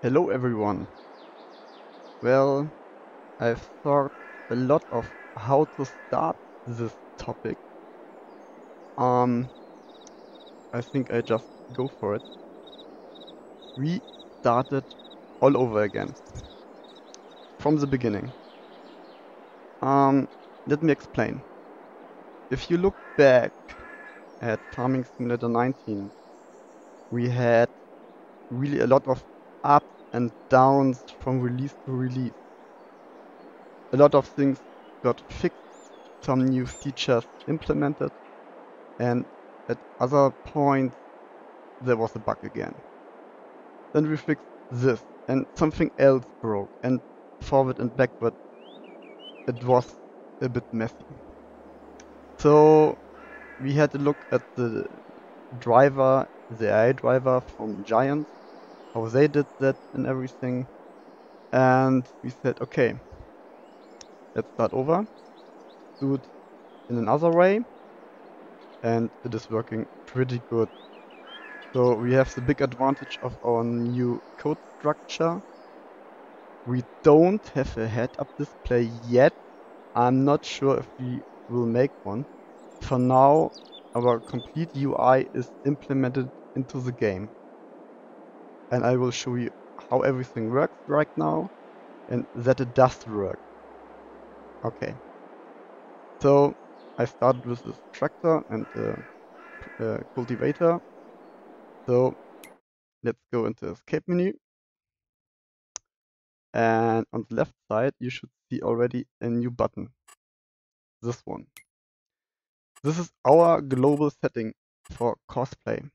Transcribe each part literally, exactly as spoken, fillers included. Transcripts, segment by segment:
Hello everyone. Well, I've thought a lot of how to start this topic. Um, I think I just go for it. We started all over again from the beginning. Um, let me explain. If you look back at Farming Simulator nineteen, we had really a lot of ups and downs from release to release. A lot of things got fixed, some new features implemented, and at other points there was a bug again. Then we fixed this, and something else broke, and forward and backward it was a bit messy. So we had to look at the driver, the A I driver from Giants, how they did that and everything, and we said, okay, let's start over, do it in another way, and it is working pretty good. So we have the big advantage of our new code structure. We don't have a head-up display yet. I'm not sure if we will make one. For now, our complete U I is implemented into the game. And I will show you how everything works right now and that it does work. Okay. So I started with this tractor and a, a cultivator. So let's go into escape menu. And on the left side, you should see already a new button. This one. This is our global setting for cosplay.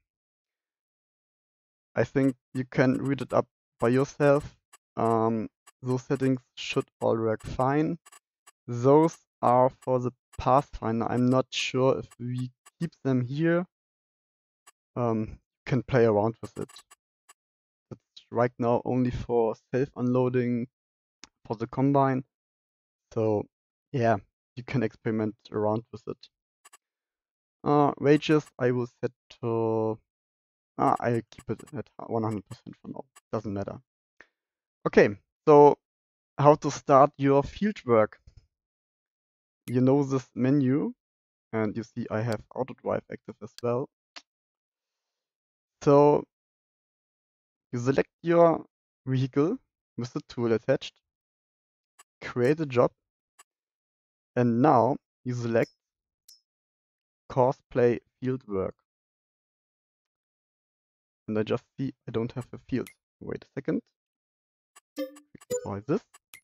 I think you can read it up by yourself. Um, those settings should all work fine. Those are for the Pathfinder. I'm not sure if we keep them here. Um, you can play around with it. It's right now only for self-unloading for the Combine. So yeah, you can experiment around with it. Uh, wages I will set to Ah, I keep it at one hundred percent for now. Doesn't matter. Okay, so how to start your field work. You know this menu, and you see I have AutoDrive active as well. So you select your vehicle with the tool attached, create a job, and now you select cosplay field work. And I just see I don't have a field. Wait a second. Deploy this.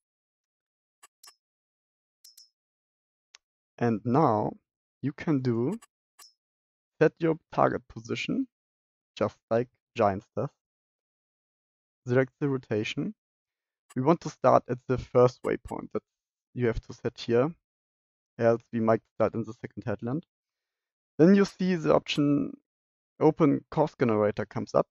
And now you can do set your target position, just like Giants does. Select the rotation. We want to start at the first waypoint that you have to set here, else we might start in the second headland. Then you see the option open course generator comes up.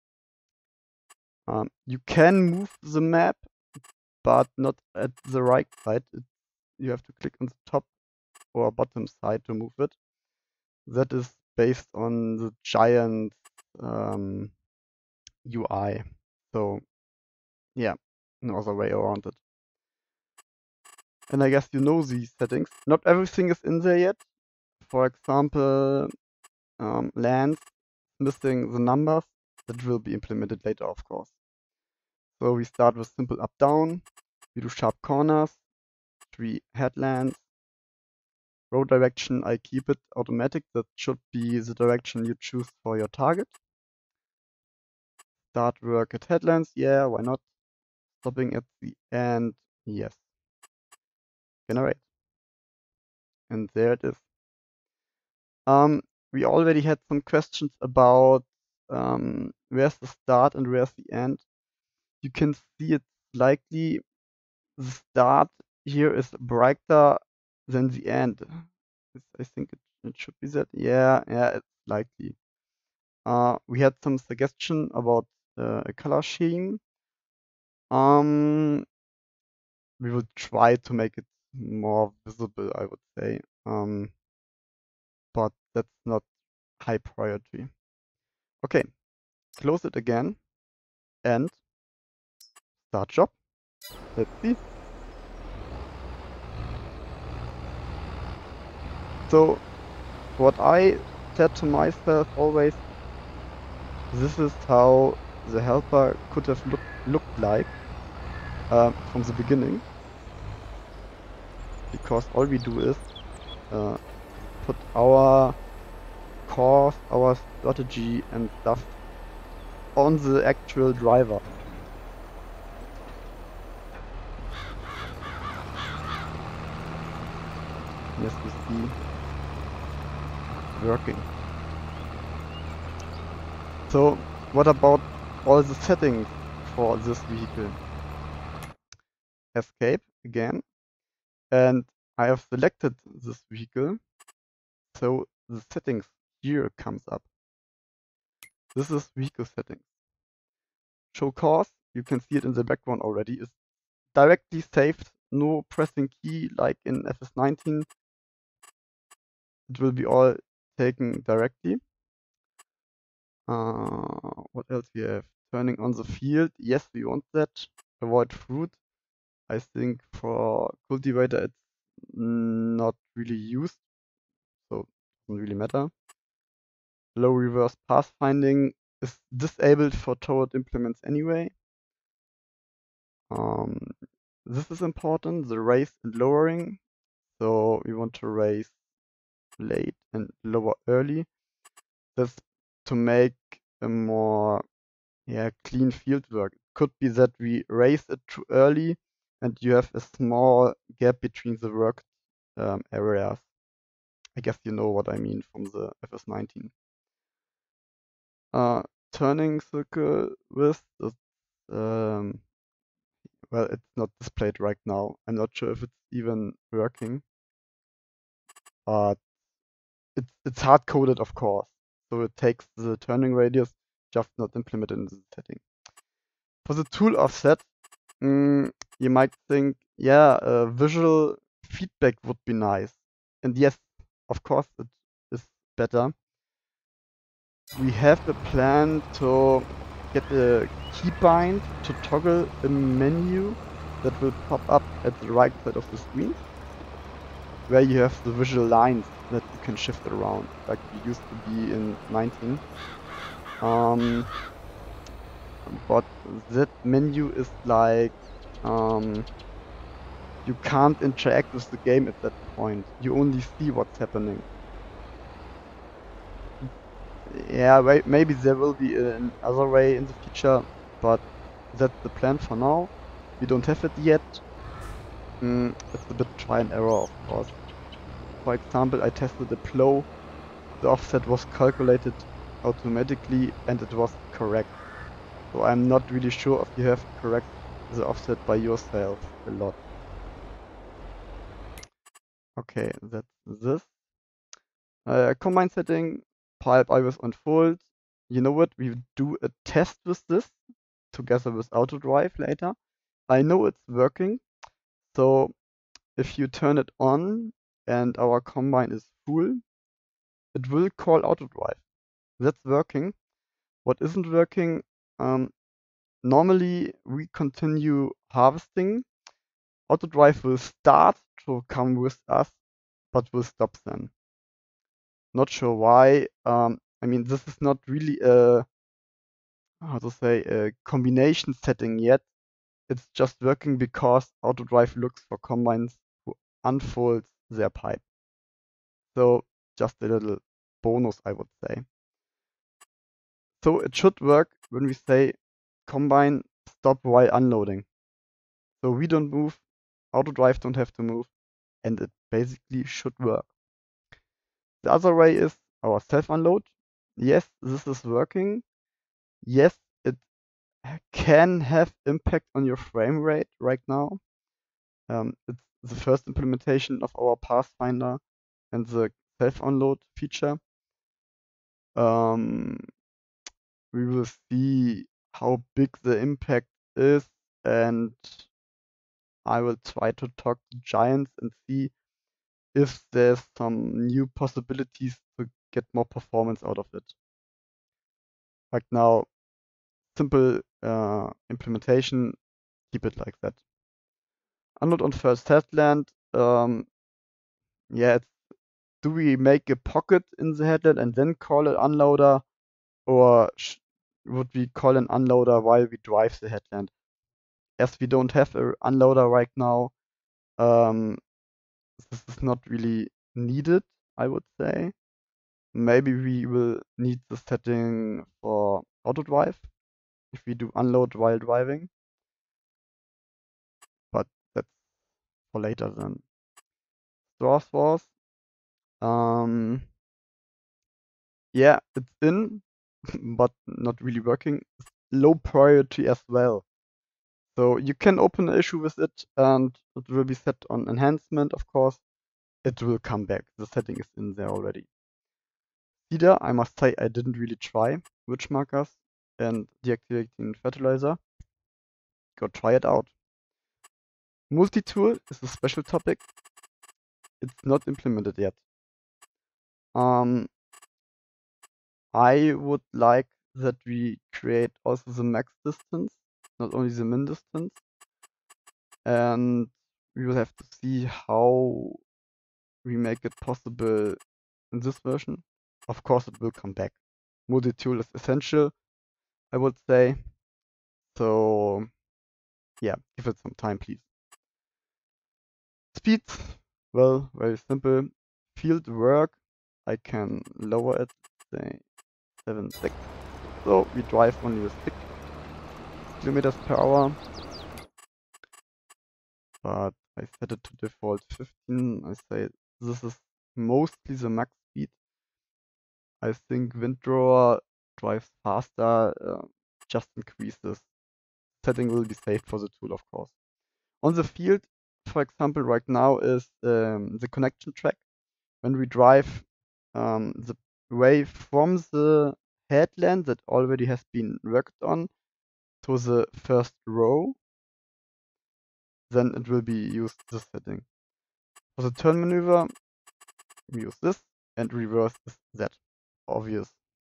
Um, you can move the map, but not at the right side. It, you have to click on the top or bottom side to move it. That is based on the Giant um, U I. So yeah, no other way around it. And I guess you know these settings. Not everything is in there yet. For example, um, lands missing the numbers. That will be implemented later, of course. So we start with simple up-down. We do sharp corners, three headlands. Road direction, I keep it automatic. That should be the direction you choose for your target. Start work at headlands, yeah, why not? Stopping at the end, yes. Generate. And there it is. Um, we already had some questions about um, where's the start and where's the end. You can see it likely the start here is brighter than the end. I think it, it should be that. Yeah, yeah, it's likely. Uh, we had some suggestion about uh, a color scheme. Um, we will try to make it more visible, I would say. Um, but that's not high priority. Okay, close it again and start job. Let's see. So what I said to myself always, this is how the helper could have look, looked like uh, from the beginning. Because all we do is uh, put our course, our strategy and stuff on the actual driver. Yes, we see working. So what about all the settings for this vehicle? Escape again, and I have selected this vehicle, so the settings here comes up. This is vehicle settings. Show course, you can see it in the background already, is directly saved, no pressing key like in F S nineteen. It will be all taken directly. Uh, what else we have? Turning on the field, yes, we want that. Avoid fruit. I think for cultivator it's not really used, so it doesn't really matter. Low reverse pathfinding is disabled for toward implements anyway. Um, this is important, the raise and lowering. So we want to raise late and lower early. That's to make a more yeah, clean field work. It could be that we raise it too early and you have a small gap between the work um, areas. I guess you know what I mean from the F S nineteen. Uh, turning circle width is, um, well, it's not displayed right now. I'm not sure if it's even working, but it's it's hard coded, of course. So it takes the turning radius, just not implemented in the setting. For the tool offset, mm, you might think, yeah, uh, visual feedback would be nice. And yes, of course, it is better. We have a plan to get a keybind to toggle a menu that will pop up at the right side of the screen, where you have the visual lines that you can shift around, like we used to be in nineteen. Um, but that menu is like, um, you can't interact with the game at that point. You only see what's happening. Yeah, wait, maybe there will be another way in the future, but that's the plan for now. We don't have it yet. Mm, it's a bit try and error, of course. For example, I tested the plow. The offset was calculated automatically and it was correct. So I'm not really sure if you have to correct the offset by yourself a lot. Okay, that's this. Uh, combine setting, pipe iris unfold. You know what? We do a test with this together with AutoDrive later. I know it's working. So if you turn it on and our combine is full, it will call AutoDrive. That's working. What isn't working, um, normally we continue harvesting. AutoDrive will start to come with us, but will stop then. Not sure why. Um, I mean, this is not really a, how to say, a combination setting yet. It's just working because AutoDrive looks for combines who unfold their pipe. So just a little bonus, I would say. So it should work when we say combine stop while unloading. So we don't move, AutoDrive don't have to move, and it basically should work. The other way is our self-unload. Yes, this is working. Yes, it can have impact on your frame rate right now. Um, it's the first implementation of our Pathfinder and the self-unload feature. Um, we will see how big the impact is, and I will try to talk to Giants and see if there's some new possibilities to get more performance out of it. Right now, simple uh, implementation, keep it like that. Unload on first headland. Um, yeah, it's, do we make a pocket in the headland and then call it unloader, or would we call an unloader while we drive the headland? As we don't have an unloader right now, um, this is not really needed, I would say. Maybe we will need the setting for auto drive if we do unload while driving, but that's for later then. Stores Wars. Um, yeah, it's in, but not really working. Low priority as well. So you can open an issue with it and it will be set on enhancement, of course. It will come back. The setting is in there already. Cedar, I must say I didn't really try witch markers and deactivating fertilizer. Go try it out. Multi-tool is a special topic. It's not implemented yet. Um, I would like that we create also the max distance, not only the min distance. And we will have to see how we make it possible in this version. Of course, it will come back. Multi-tool is essential, I would say. So, yeah, give it some time, please. Speed, well, very simple. Field work, I can lower it, say seven six. So we drive only with six kilometers per hour. But I set it to default fifteen. I say this is mostly the max speed. I think Windrower drives faster, uh, just increases. Setting will be saved for the tool, of course. On the field, for example, right now is um, the connection track. When we drive um, the way from the headland that already has been worked on to the first row, then it will be used this setting. For the turn maneuver, we use this, and reverse is that. Obvious.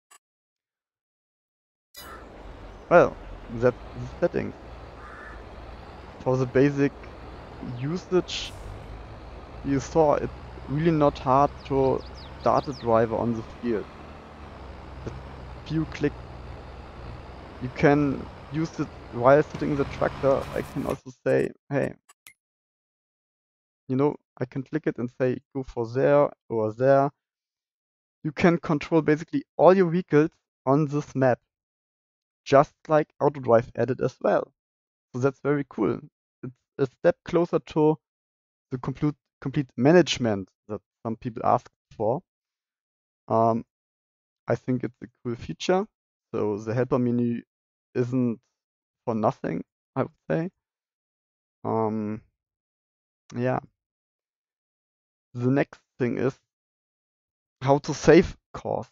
Well, that's the settings. For the basic usage, you saw it's really not hard to start a driver on the field. Just a few clicks. You can use it while sitting the tractor. I can also say, hey, you know, I can click it and say go for there or there. You can control basically all your vehicles on this map, just like AutoDrive added as well. So that's very cool. It's a step closer to the complete complete management that some people ask for. Um, I think it's a cool feature. So the helper menu isn't for nothing, I would say. Um, yeah. The next thing is how to save cores.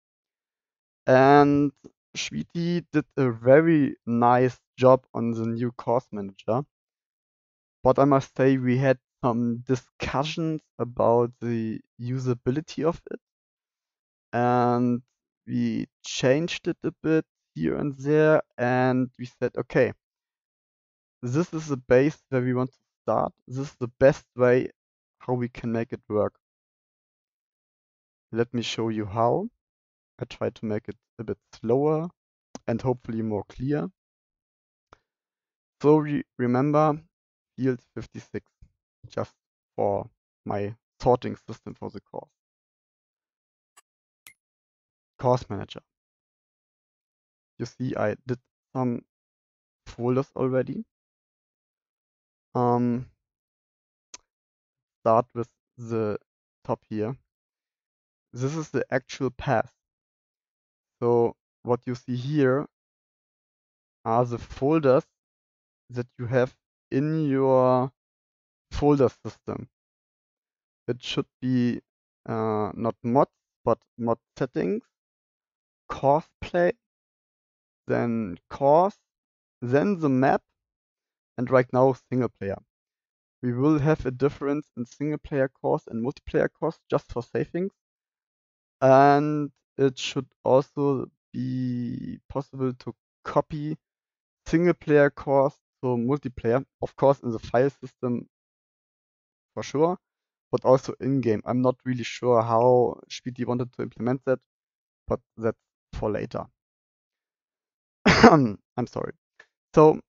And Schwiti did a very nice job on the new course manager. But I must say we had some discussions about the usability of it. And we changed it a bit here and there, and we said, okay, this is the base where we want to start. This is the best way how we can make it work. Let me show you how. I try to make it a bit slower and hopefully more clear. So we remember field fifty-six, just for my sorting system for the course. Course manager. You see I did some folders already. Um, start with the top here. This is the actual path. So what you see here are the folders that you have in your folder system. It should be uh, not mods, but mod settings, course play, then course, then the map, and right now single player. We will have a difference in single player course and multiplayer course just for savings. And it should also be possible to copy single player course also multiplayer, of course in the file system for sure, but also in-game. I'm not really sure how Speedy wanted to implement that, but that's for later. I'm sorry. So,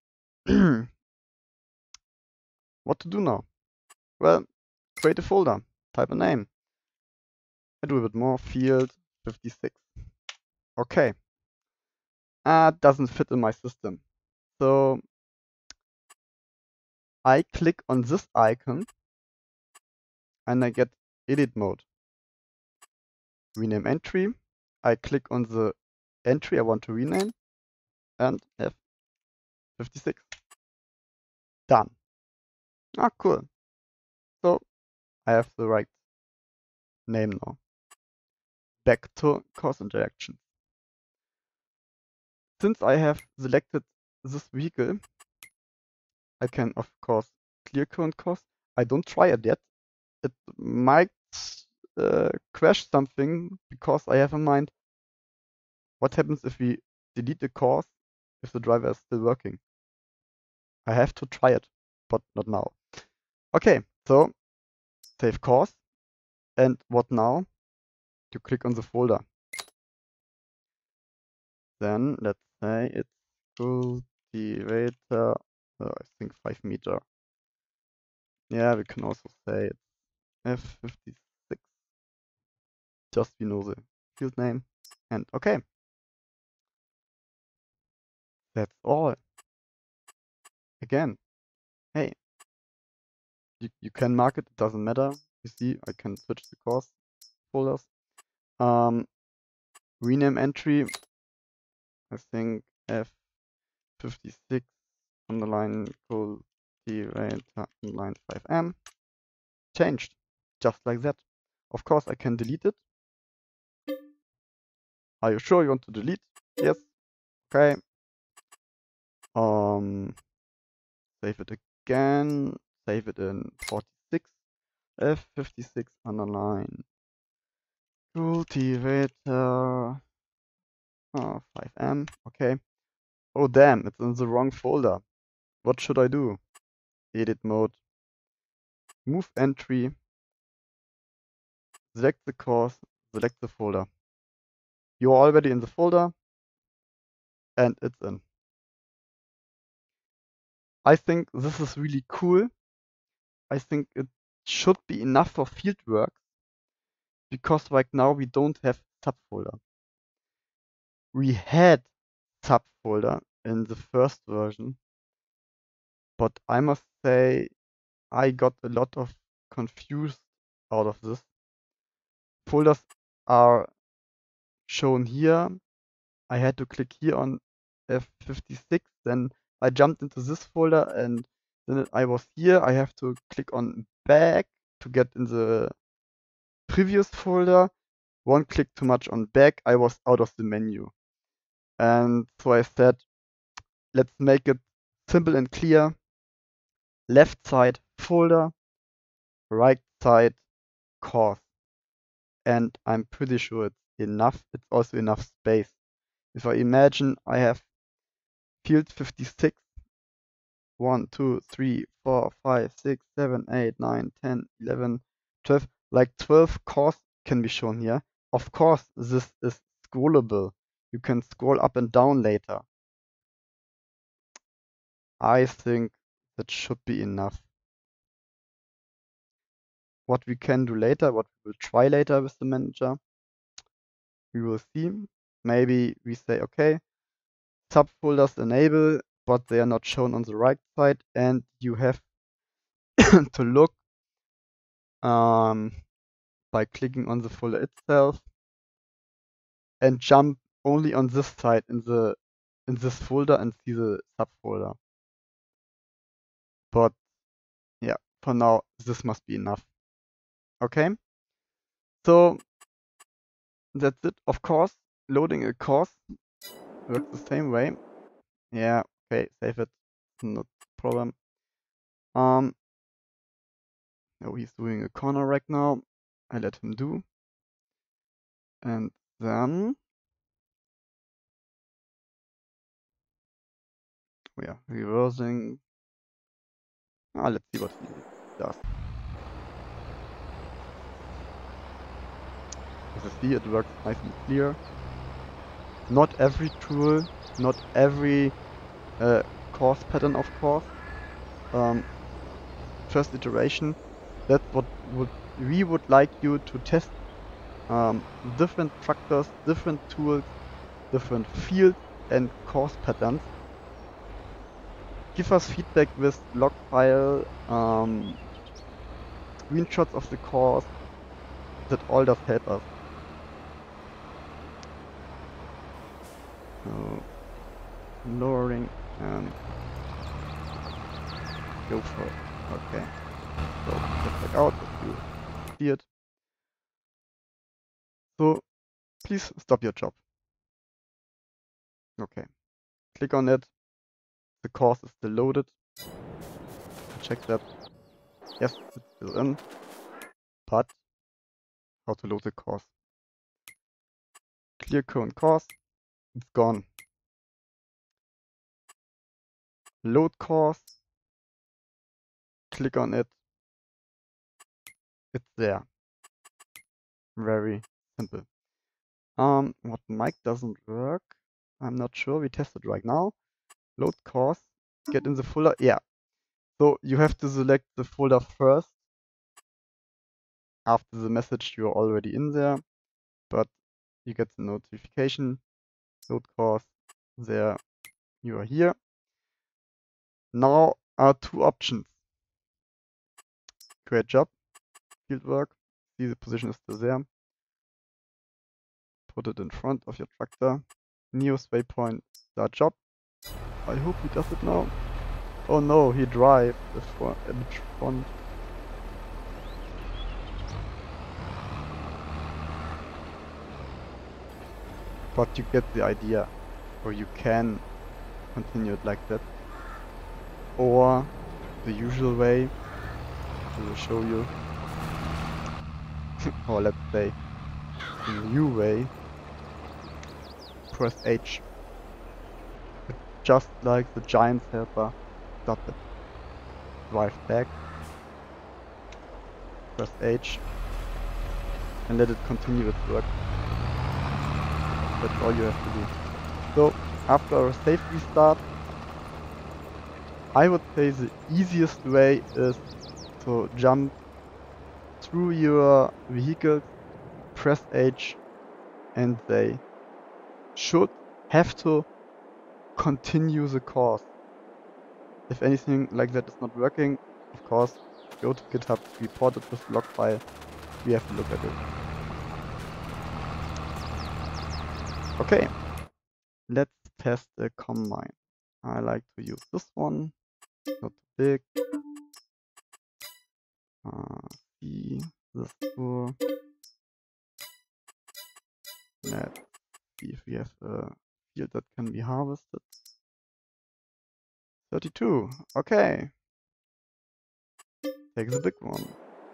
what to do now? Well, create a folder, type a name. I do a bit more, field fifty-six. Okay. Uh, doesn't fit in my system. So, I click on this icon and I get edit mode. Rename entry. I click on the entry I want to rename and F fifty-six. Done. Ah, cool. So I have the right name now. Back to course interaction. Since I have selected this vehicle, I can of course clear current course. I don't try it yet. It might uh, crash something because I have in mind what happens if we delete the course if the driver is still working. I have to try it, but not now. Okay, so save course. And what now? You click on the folder. Then let's say it's cultivator, uh, I think five meter. Yeah, we can also say it's F fifty-six. Just we know the field name. And okay. That's all. Again, hey, you, you can mark it, it doesn't matter. You see, I can switch the course folders. Um, rename entry, I think F fifty-six underline cultivator underline five M. Changed, just like that. Of course, I can delete it. Are you sure you want to delete? Yes. Okay. Um, save it again. Save it in forty-six. F fifty-six underline cultivator oh, five M. Okay. Oh damn, it's in the wrong folder. What should I do? Edit mode. Move entry. Select the course. Select the folder. You're already in the folder. And it's in. I think this is really cool. I think it should be enough for fieldwork because right now we don't have subfolder. We had subfolder in the first version, but I must say I got a lot of confused out of this. Folders are shown here. I had to click here on F fifty-six, then I jumped into this folder and then I was here. I have to click on back to get in the previous folder. One click too much on back, I was out of the menu. And so I said, let's make it simple and clear. Left side folder, right side course. And I'm pretty sure it's enough. It's also enough space. If I imagine I have field fifty-six, one, two, three, four, five, six, seven, eight, nine, ten, eleven, twelve, like twelve course can be shown here. Of course, this is scrollable. You can scroll up and down later. I think that should be enough. What we can do later, what we will try later with the manager, we will see. Maybe we say, okay, subfolders enable, but they are not shown on the right side, and you have to look um, by clicking on the folder itself and jump only on this side in the in this folder and see the subfolder. But yeah, for now this must be enough. Okay, so that's it. Of course, loading a course works the same way. Yeah, okay, save it. Not a problem. Um, no, he's doing a corner right now. I let him do. And then yeah, reversing. Ah, let's see what he does. As you see, it works nice and clear. Not every tool, not every uh, course pattern, of course. Um, first iteration. That's what would we would like you to test. Um, different tractors, different tools, different fields and course patterns. Give us feedback with log file, um, screenshots of the course. That all does help us. So, lowering and go for it. Okay. So just back out if you see it. So please stop your job. Okay. Click on it. The course is still loaded. Check that. Yes, it's still in. But how to load the course? Clear current course. It's gone. Load course. Click on it. It's there. Very simple. Um, what mic doesn't work? I'm not sure. We test it right now. Load course. Get in the folder. Yeah. So you have to select the folder first after the message you're already in there, but you get the notification. Load course. There you are here. Now are two options. Create job, fieldwork. See, the position is still there. Put it in front of your tractor. Nearest waypoint, start job. I hope he does it now. Oh no, he drives the front, uh, the front. But you get the idea, or you can continue it like that. Or the usual way, I will show you. Or let's say, the new way. Press H. It's just like the Giants helper. Stop it. Drive back. Press H. And let it continue its work. That's all you have to do. So, after a safe restart, I would say the easiest way is to jump through your vehicle, press H, and they should have to continue the course. If anything like that is not working, of course, go to GitHub, report it with log file, we have to look at it. Okay, let's test the combine. I like to use this one, not too big. Uh, see this tool. Let's see if we have a field that can be harvested. thirty-two, okay. Take the big one.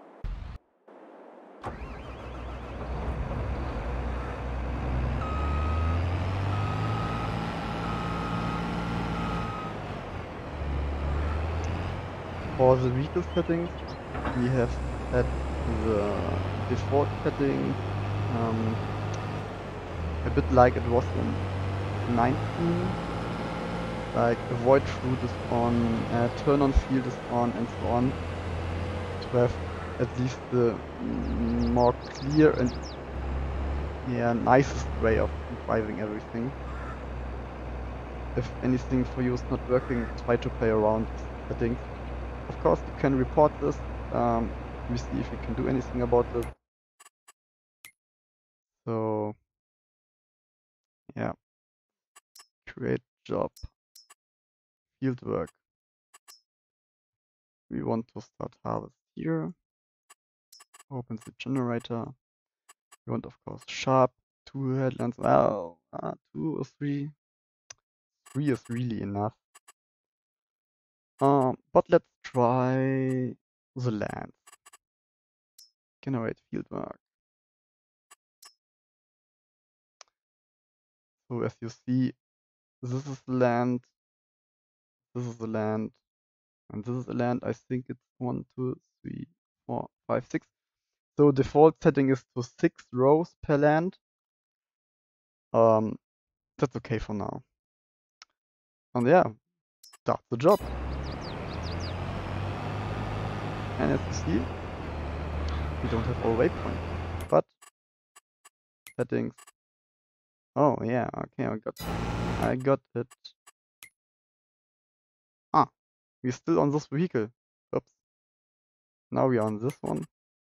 For the vehicle settings, we have set the default setting um, a bit like it was in nineteen. Like avoid route is on, uh, turn on field is on, and so on. To have at least the mm, more clear and yeah nicest way of driving everything. If anything for you is not working, try to play around with settings. Of course, you can report this. Um, we see if we can do anything about this. So, yeah. Create job. Fieldwork. We want to start harvest here. Open the generator. We want, of course, sharp. Two headlands. Well, uh, two or three. Three is really enough. Um, but let's try the land. Generate fieldwork. So as you see, this is land. this is the land, and this is the land. I think it's one, two, three, four, five, six. So default setting is to six rows per land. Um, that's okay for now. And yeah, that's the job. And as you see, we don't have all waypoints, but settings. Oh yeah, okay, I got, I got it. Ah, we're still on this vehicle. Oops. Now we're on this one.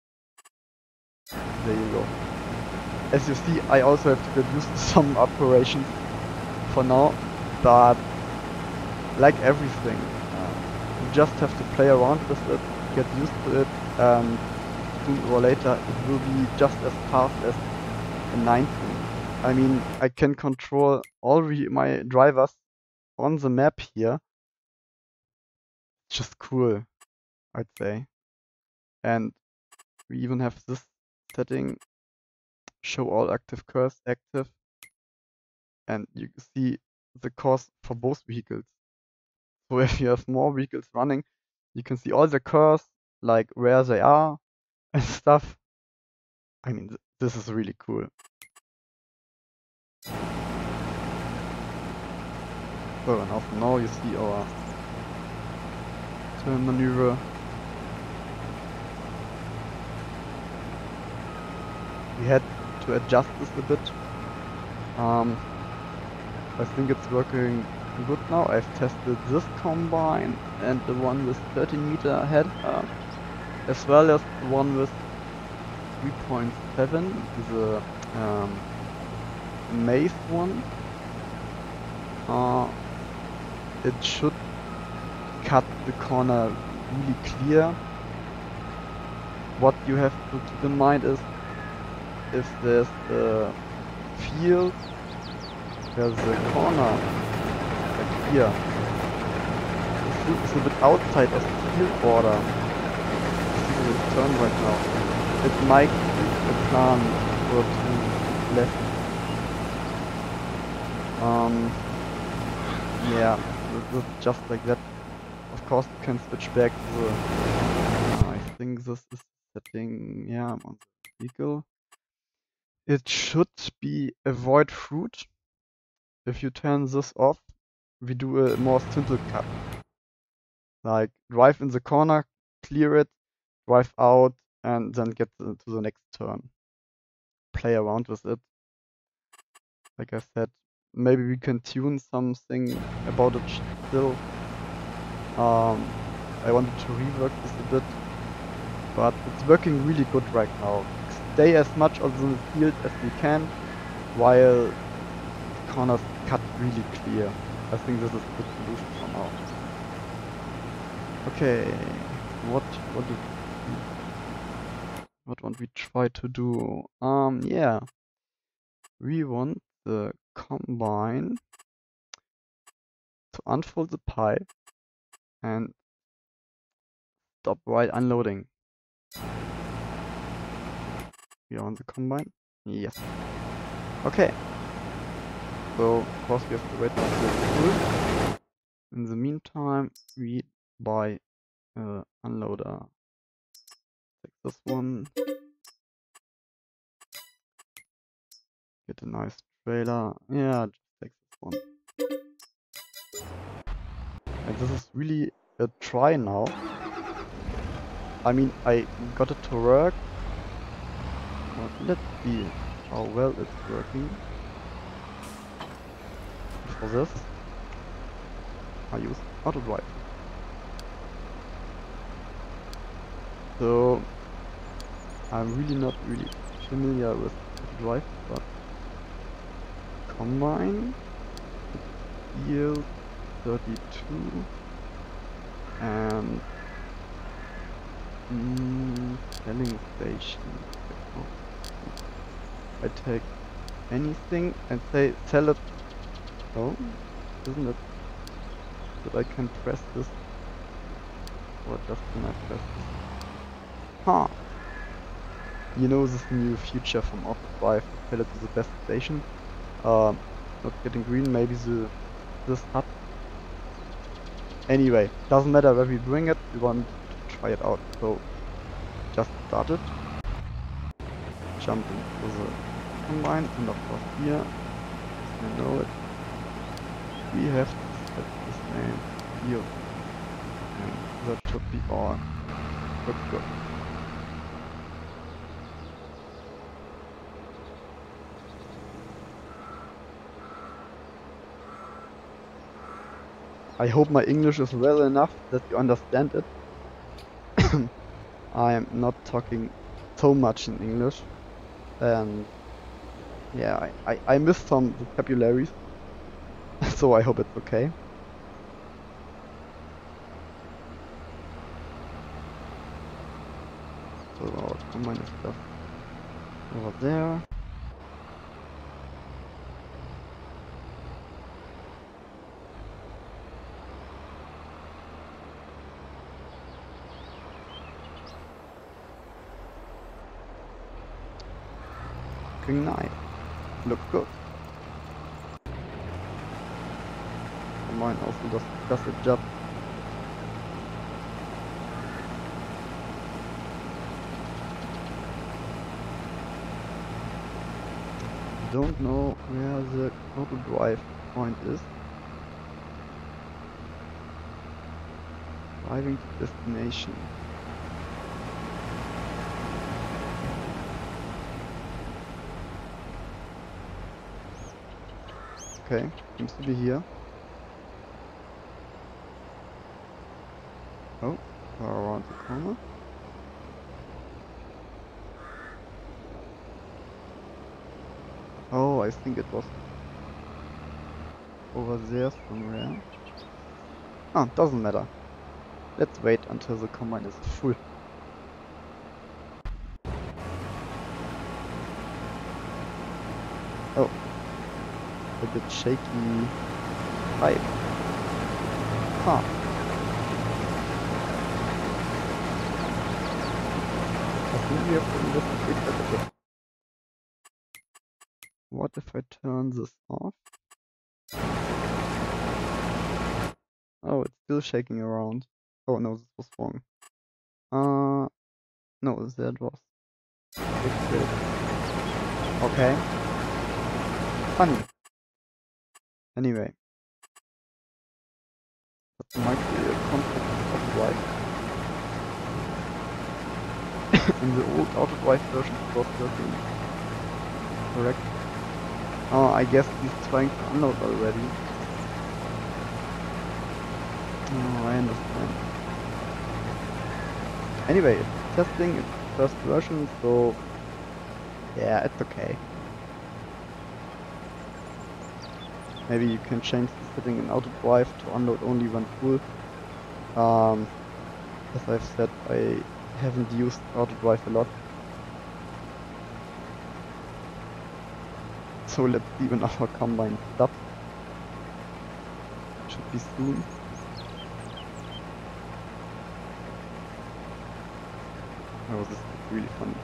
There you go. As you see, I also have to get used to some operations for now, but like everything, uh, you just have to play around with it, get used to it, and sooner or later it will be just as fast as a nineteen. I mean, I can control all my drivers on the map here. It's just cool, I'd say. And we even have this setting, show all active cars active, and you see the course for both vehicles. So if you have more vehicles running, you can see all the cars, like where they are and stuff. I mean, th this is really cool. So and also now you see our turn maneuver. We had to adjust this a bit. Um, I think it's working good now. I've tested this combine and the one with thirteen meter head, uh, as well as the one with three point seven, the um, maze one. Uh, it should cut the corner really clear. What you have to keep in mind is if there's a field where the corner, like here, is a bit outside of the field border, you see the turn right now, it might be a plan or two left. Um, yeah, this is just like that. Of course, you can switch back to the. Uh, I think this is setting. Yeah, I'm on the vehicle. It should be avoid fruit. If you turn this off, we do a more simple cut. Like drive in the corner, clear it, drive out, and then get to the next turn. Play around with it. Like I said, maybe we can tune something about it still. Um, I wanted to rework this a bit, but it's working really good right now. Stay as much on the field as we can, while the corners cut really clear. I think this is a good solution for now. Okay, what what did we, what want we try to do? Um, yeah, we want the combine to unfold the pipe and stop while unloading. We are on the combine? Yes. Okay. So, of course, we have to wait until it's full. In the meantime, we buy an unloader. Take this one. Get a nice trailer. Yeah, just take this one. And this is really a try now. I mean, I got it to work. But let's see how well it's working. For this, I use auto drive. So I'm really not really familiar with auto drive, but combine, yield thirty-two, and mm, selling station. I take anything and say sell it. Oh, isn't it that I can press this? Or just can I press this? Huh. You know this new feature from Auto Drive, sell it to the best station. Uh, not getting green, maybe the this hut Anyway, doesn't matter where we bring it, we want to try it out. So, just start it. Jump into the combine, and of course here, you know it, we have to set this name here. And that should be all. Looks good. I hope my English is well enough that you understand it. I'm not talking so much in English, and yeah, I, I, I missed some vocabularies, so I hope it's okay. So our combine is stuff over there. Looking nice. Look good. Combine also does, does the job. Don't know where the auto drive point is. Driving to destination. Okay, seems to be here. Oh, around the corner. Oh, I think it was over there somewhere. Ah, doesn't matter. Let's wait until the combine is full. Oh, a bit shaky pipe. Huh. I think we have to investigate that a bit. What if I turn this off? Oh, it's still shaking around. Oh no, this was wrong. Uh, no, that was fixed it. Okay. Funny. Anyway. That might be a conflict of drive. In the old auto drive version it was working. Correct. Oh, I guess he's trying to unload already. Oh, I understand. Anyway, it's testing, it's the first version, so yeah, it's okay. Maybe you can change the setting in auto drive to unload only when full. Um, as I've said, I haven't used auto drive a lot. So let's see when our combine stops. Should be soon. Oh, this is really funny.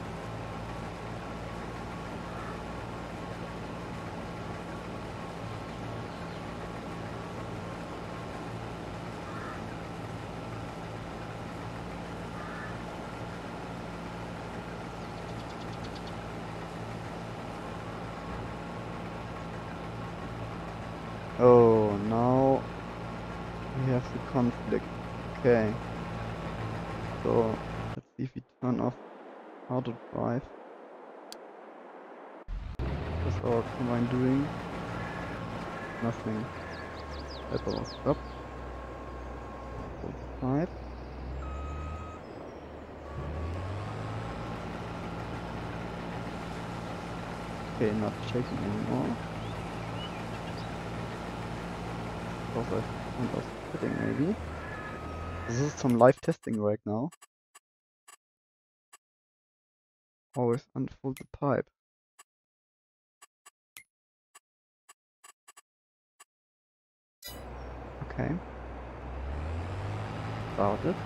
Oh, now we have the conflict. Okay. So let's see if we turn off auto drive. What's our combine doing? Nothing. Let our stop. Hold pipe. Okay, not shaking anymore. Because I turned off setting maybe. This is some live testing right now. Always unfold the pipe. Okay. Start it.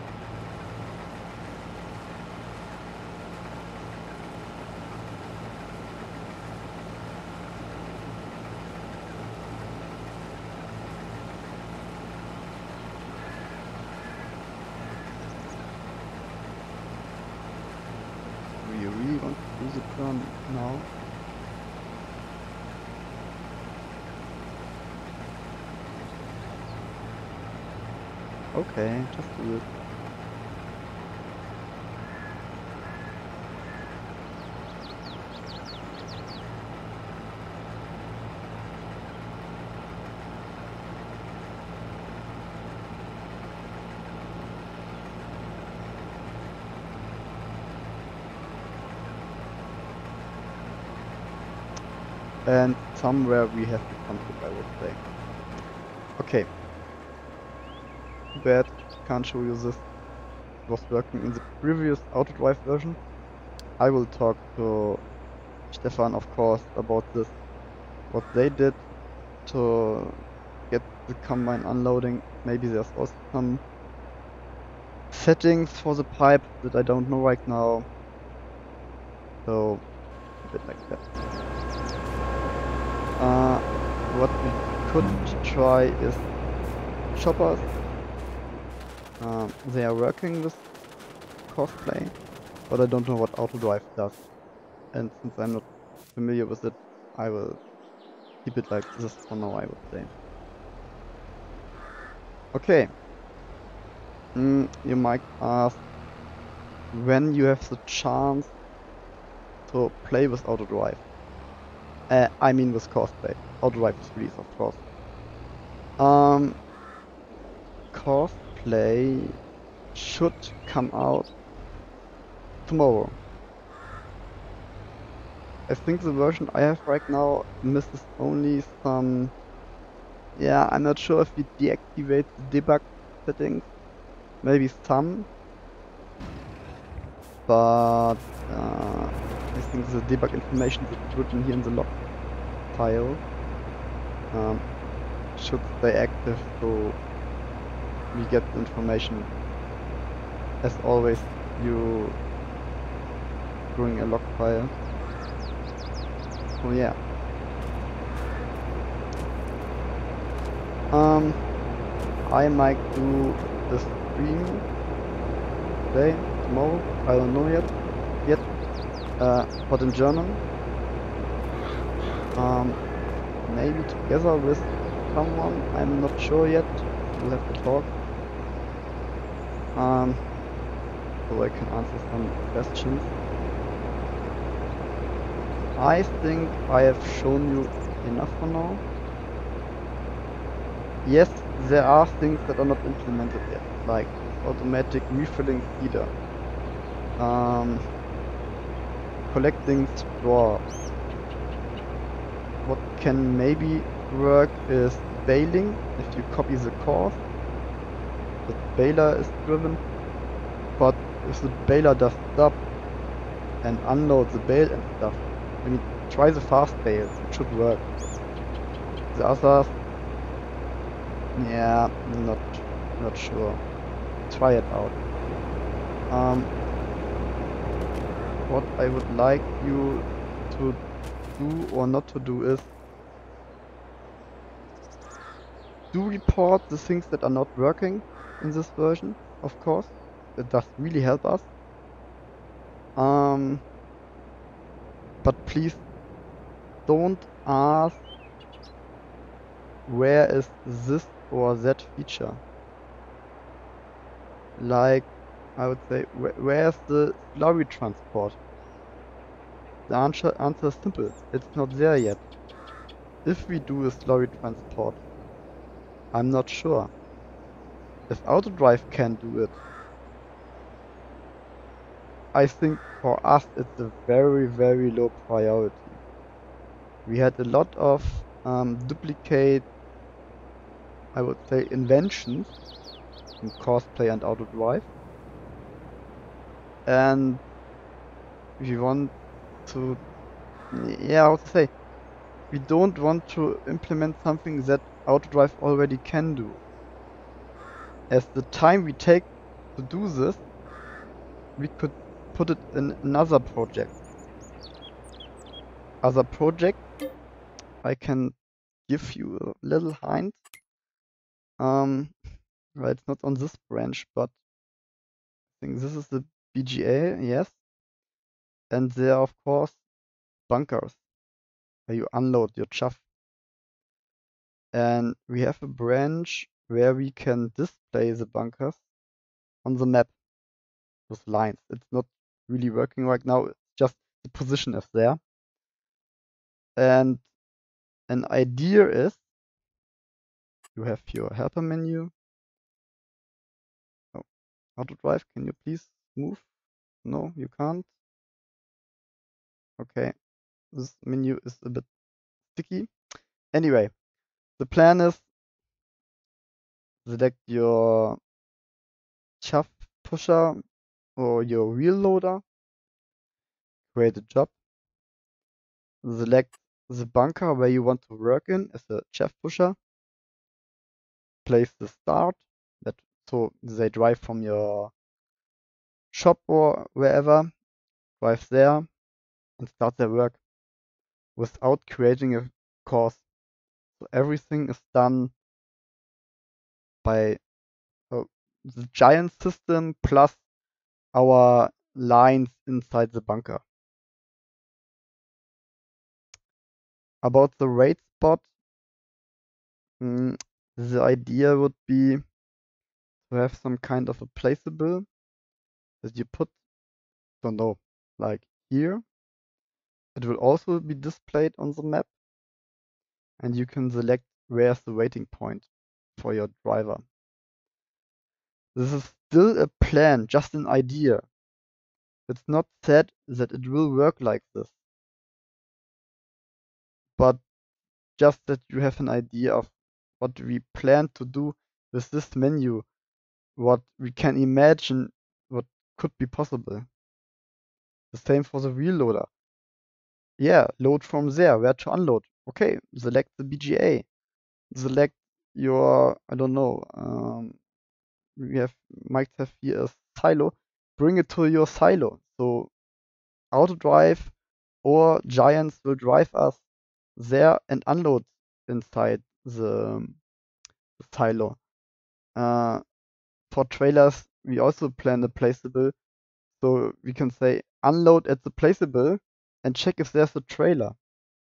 the turn now. Okay, just do it. And somewhere we have the conflict, I would say. Okay. Too bad, can't show you this. It was working in the previous Autodrive version. I will talk to Stefan, of course, about this. What they did to get the combine unloading. Maybe there's also some settings for the pipe that I don't know right now. So, a bit like that. Uh, what we could try is choppers. Um, they are working with cosplay, but I don't know what Autodrive does. And since I'm not familiar with it, I will keep it like this for now, I would say. Okay. Mm, you might ask when you have the chance to play with Autodrive. Uh, I mean with cosplay. Autodrive is release, of course. Um, cosplay should come out tomorrow. I think the version I have right now misses only some... Yeah, I'm not sure if we deactivate the debug settings. Maybe some. But uh, I think the debug information that's written here in the log file um, should stay active, so we get the information. As always, you bring a log file. So yeah. Um, I might do the stream today, tomorrow. I don't know yet. Yet, uh, but in German. Um, maybe together with someone. I'm not sure yet. We'll have to talk. Um, so I can answer some questions. I think I have shown you enough for now. Yes, there are things that are not implemented yet, like automatic refilling feeder, um, collecting straw. What can maybe work is bailing. If you copy the course, the baler is driven, but if the baler does stop and unload the bale and stuff, I mean, try the fast bales, it should work. The others, yeah, not not sure. Try it out. Um, what I would like you to do or not to do is do report the things that are not working in this version, of course. That does really help us. Um, but please don't ask where is this or that feature. Like, I would say, wh where's the slurry transport? The answer, answer is simple. It's not there yet. If we do a slurry transport, I'm not sure. If Autodrive can do it, I think for us it's a very, very low priority. We had a lot of um, duplicate, I would say, inventions in cosplay and Autodrive. And we want to, yeah, how to say, we don't want to implement something that Autodrive already can do. As the time we take to do this, we could put it in another project. Other project, I can give you a little hint. Um, well, it's not on this branch, but I think this is the B G A, yes. and there are of course bunkers where you unload your chaff. And we have a branch where we can display the bunkers on the map with lines. It's not really working right now, it's just the position is there. And an idea is you have your helper menu. Oh, auto drive, can you please move? No, you can't. Okay, this menu is a bit sticky. Anyway, the plan is select your chaff pusher or your wheel loader, create a job, select the bunker where you want to work in as a chaff pusher, place the start, that so they drive from your shop or wherever, drive there and start their work without creating a course. So everything is done by uh, the giant system plus our lines inside the bunker. About the raid spot, mm, the idea would be to have some kind of a placeable that you put, don't know, like here. It will also be displayed on the map, and you can select where's the waiting point for your driver. This is still a plan, just an idea. It's not said that it will work like this, but just that you have an idea of what we plan to do with this menu, what we can imagine what could be possible. The same for the wheel loader. Yeah, load from there, where to unload. Okay, select the B G A. Select your, I don't know, um, we have, might have here a silo. Bring it to your silo. So auto drive or giants will drive us there and unload inside the, the silo. Uh, for trailers, we also plan a placeable. So we can say unload at the placeable and check if there's a trailer.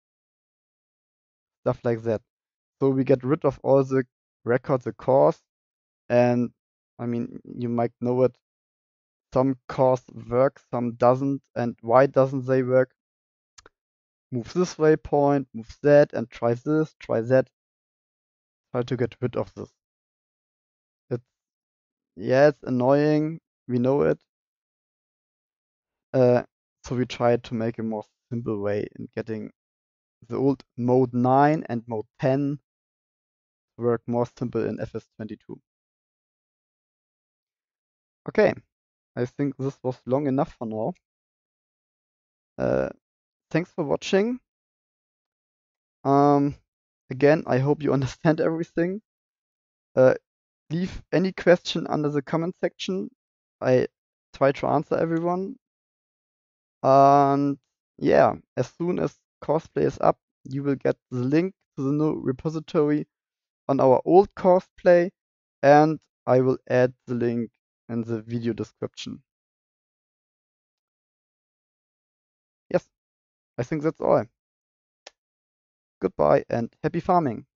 Stuff like that. So we get rid of all the records, the cores, and I mean, you might know it. Some cores work, some doesn't, and why doesn't they work? Move this waypoint, move that, and try this, try that. Try to get rid of this. It's yeah, it's annoying. We know it. Uh, so we try to make a more simple way in getting the old mode nine and mode ten work more simple in F S twenty-two. Okay, I think this was long enough for now. Uh, thanks for watching. Um, again, I hope you understand everything. Uh, leave any question under the comment section. I try to answer everyone. And yeah, as soon as Courseplay is up, you will get the link to the new repository on our old Courseplay, and I will add the link in the video description. Yes, I think that's all. Goodbye and happy farming.